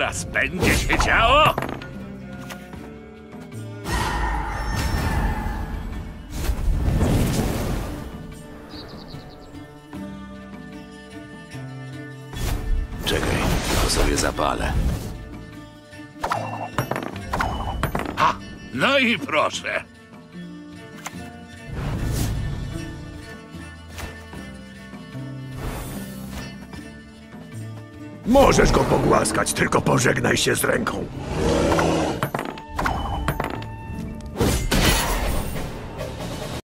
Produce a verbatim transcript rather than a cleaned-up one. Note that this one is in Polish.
Zaraz będzie się działo! Czekaj, to sobie zapalę. Ha! No i proszę. Możesz go pogłaskać, tylko pożegnaj się z ręką.